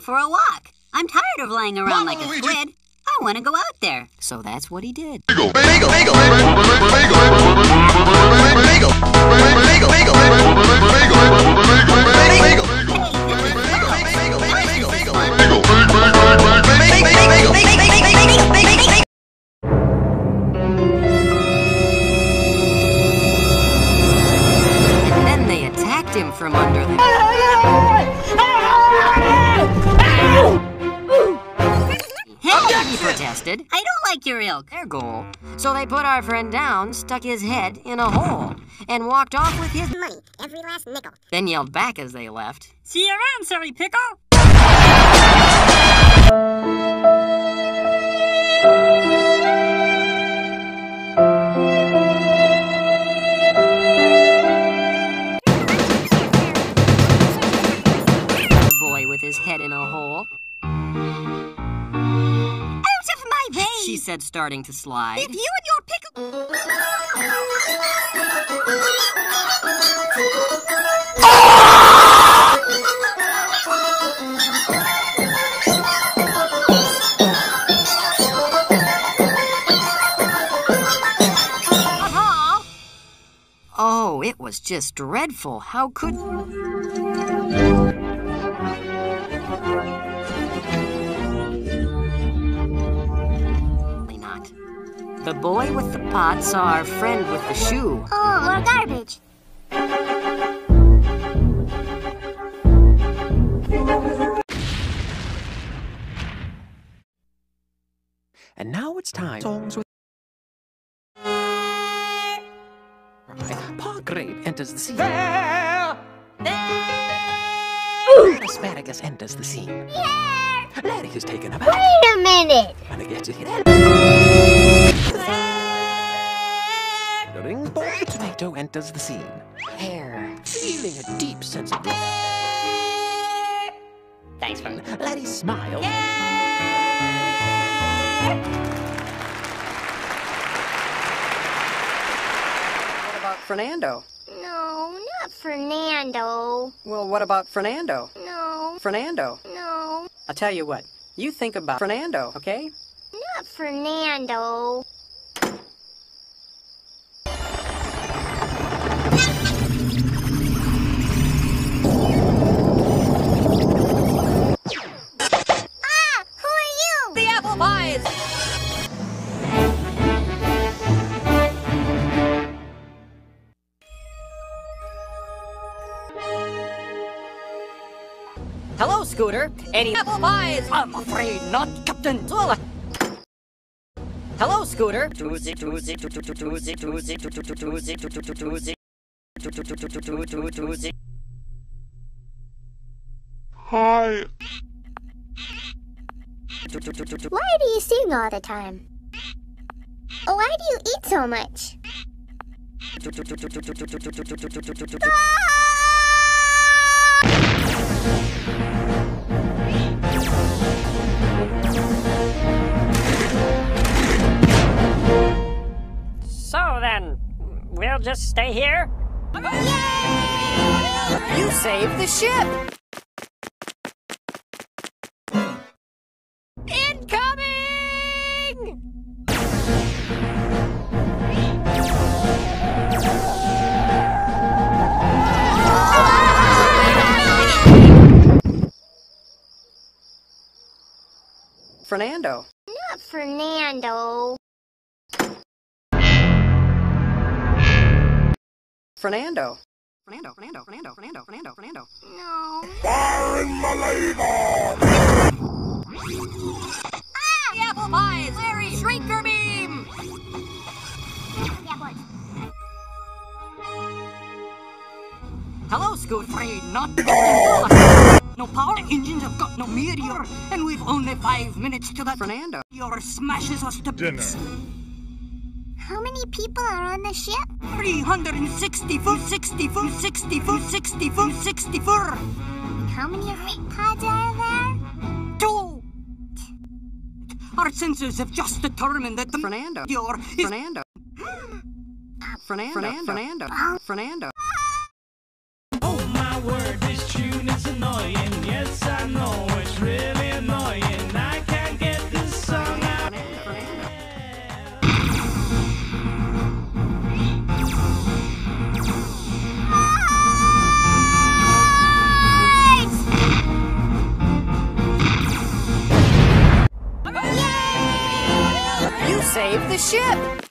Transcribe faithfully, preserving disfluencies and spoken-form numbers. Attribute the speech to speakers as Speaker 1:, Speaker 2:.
Speaker 1: for a walk. I'm tired of laying around like a squid. I want to go out there. So that's what he did. Bagel, bagel, bagel, bagel, bagel, bagel, bagel, and then they attacked him from under the... He protested. I don't like your ilk. Their goal. So they put our friend down, stuck his head in a hole, and walked off with his money, every last nickel. Then yelled back as they left. See you around, silly pickle. The boy with his head in a hole. She said, starting to slide. If you and your pickle... Uh-huh. Oh, it was just dreadful. How could... The boy with the pot saw our friend with the shoe. Oh, more garbage.
Speaker 2: And now it's time. Songs with... Paw grape enters the scene. There! There! Asparagus enters the scene.
Speaker 3: Yeah!
Speaker 2: Larry has taken a bath.
Speaker 3: Wait a minute!
Speaker 2: And it gets it. The ring ball tomato enters the scene. Hair, feeling a deep sense of... Thanks, friend. Larry smiled.
Speaker 1: What about Fernando?
Speaker 3: No, not Fernando.
Speaker 1: Well, what about Fernando?
Speaker 3: No.
Speaker 1: Fernando?
Speaker 3: No.
Speaker 1: I'll tell you what. You think about Fernando, okay?
Speaker 3: Not Fernando. Ah! Who are you?
Speaker 1: The apple pies! Hello, Scooter. Any apple pies? I'm afraid not, Captain. Swallow. Hello, Scooter. Toozy, toozy, toozy, toozy, toozy, toozy, toozy, toozy, toozy.
Speaker 4: Hi.
Speaker 3: Why do you sing all the time? Why do you eat so much?
Speaker 1: So then, we'll just stay here?
Speaker 3: Yay!
Speaker 1: You saved the ship! Incoming! Fernando.
Speaker 3: Not Fernando.
Speaker 1: Fernando. Fernando, Fernando, Fernando, Fernando, Fernando, Fernando.
Speaker 3: No.
Speaker 4: Fire in my labor!
Speaker 1: Ah! The apple pies! Larry, shrinker beam! Hello, Scoot. Afraid not. No power, engines have got no meteor, and we've only five minutes to that. Fernando. Your smashes us to
Speaker 4: Dinner.
Speaker 1: bits.
Speaker 3: How many people are on the ship?
Speaker 1: three hundred sixty-four, sixty-four, sixty-four, sixty-four, sixty-four.
Speaker 3: How many ring pods are there?
Speaker 1: Two. Our sensors have just determined that the Fernando your is Fernando. Fernando. Fernando. Fernando. Fernando.
Speaker 5: Oh my word, this tune is annoying. Yes, I know it's real. ship!